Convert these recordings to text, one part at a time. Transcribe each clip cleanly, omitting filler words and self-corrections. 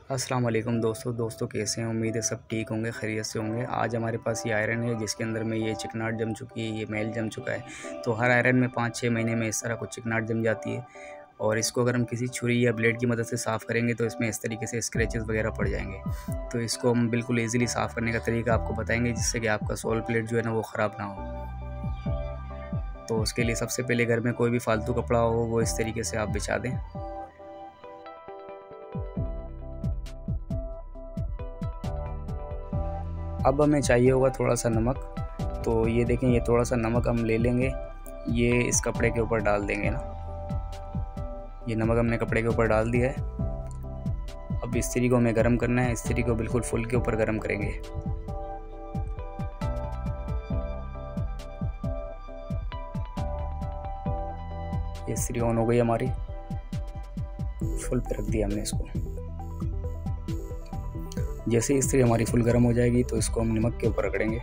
अस्सलाम वालेकुम दोस्तों कैसे हैं। उम्मीद है सब ठीक होंगे, खैरियत से होंगे। आज हमारे पास ये आयरन है जिसके अंदर में ये चिकनाट जम चुकी है, ये मैल जम चुका है। तो हर आयरन में 5-6 महीने में इस तरह कुछ चिकनाट जम जाती है और इसको अगर हम किसी छुरी या ब्लेड की मदद से साफ़ करेंगे तो इसमें इस तरीके से स्क्रैचेस वगैरह पड़ जाएंगे। तो इसको हम बिल्कुल ईज़िली साफ़ करने का तरीका आपको बताएंगे जिससे कि आपका सोल प्लेट जो है ना वो ख़राब ना हो। तो उसके लिए सबसे पहले घर में कोई भी फालतू कपड़ा हो वो इस तरीके से आप बिछा दें। अब हमें चाहिए होगा थोड़ा सा नमक। तो ये देखें, ये थोड़ा सा नमक हम ले लेंगे, ये इस कपड़े के ऊपर डाल देंगे ना। ये नमक हमने कपड़े के ऊपर डाल दिया है। अब इस्त्री को हमें गर्म करना है, इस्त्री को बिल्कुल फुल के ऊपर गर्म करेंगे। ये इस्त्री ऑन हो गई हमारी, फुल पे रख दिया हमने इसको। जैसे ही इस्त्री हमारी फुल गर्म हो जाएगी तो इसको हम नमक के ऊपर रगड़ेंगे।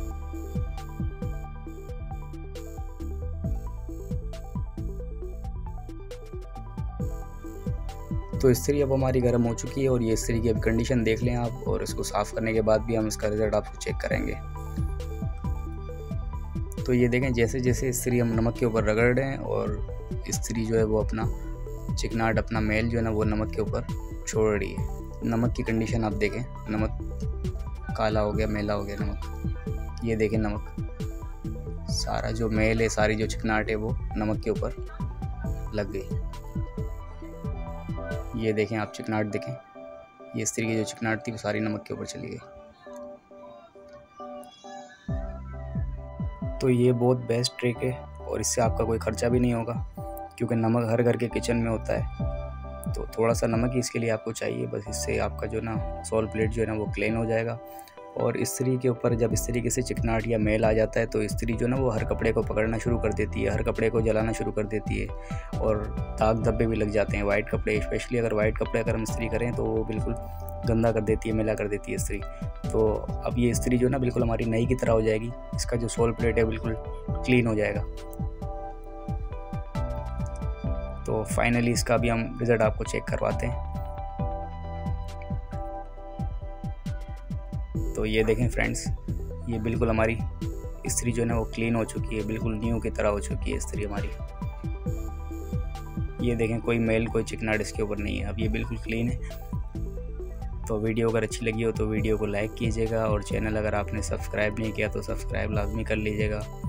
तो इस्त्री अब हमारी गर्म हो चुकी है और ये इस्त्री की अब कंडीशन देख लें आप, और इसको साफ़ करने के बाद भी हम इसका रिज़ल्ट आपको चेक करेंगे। तो ये देखें, जैसे जैसे इस्त्री हम नमक के ऊपर रगड़ रहे हैं और इस्त्री जो है वो अपना चिकनाट, अपना मैल जो है ना वो नमक के ऊपर छोड़ रही है। नमक की कंडीशन आप देखें, नमक काला हो गया, मैला हो गया नमक। ये देखें, नमक सारा जो मैल है, सारी जो चिकनाट है वो नमक के ऊपर लग गई। ये देखें आप, चिकनाट देखें, ये इस्त्री की जो चिकनाट थी वो सारी नमक के ऊपर चली गई। तो ये बहुत बेस्ट ट्रिक है और इससे आपका कोई ख़र्चा भी नहीं होगा क्योंकि नमक हर घर के किचन में होता है। तो थोड़ा सा नमक ही इसके लिए आपको चाहिए, बस इससे आपका जो ना सोल प्लेट जो है ना वो क्लीन हो जाएगा। और इस्त्री के ऊपर जब इस तरीके से चिकनाट या मैल आ जाता है तो इस्त्री जो ना वो हर कपड़े को पकड़ना शुरू कर देती है, हर कपड़े को जलाना शुरू कर देती है और दाग धब्बे भी लग जाते हैं। वाइट कपड़े, स्पेशली अगर वाइट कपड़े अगर हम इस्त्री करें तो वो बिल्कुल गंदा कर देती है, मैला कर देती है इस्त्री। तो अब ये इस्त्री जो ना बिल्कुल हमारी नई की तरह हो जाएगी, इसका जो सोल प्लेट है बिल्कुल क्लीन हो जाएगा। तो फाइनली इसका भी हम रिज़ल्ट आपको चेक करवाते हैं। तो ये देखें फ्रेंड्स, ये बिल्कुल हमारी इस्त्री जो है ना वो क्लीन हो चुकी है, बिल्कुल न्यू की तरह हो चुकी है इस्त्री हमारी। ये देखें, कोई मैल, कोई चिकनाट इसके ऊपर नहीं है, अब ये बिल्कुल क्लीन है। तो वीडियो अगर अच्छी लगी हो तो वीडियो को लाइक कीजिएगा और चैनल अगर आपने सब्सक्राइब नहीं किया तो सब्सक्राइब लाजमी कर लीजिएगा।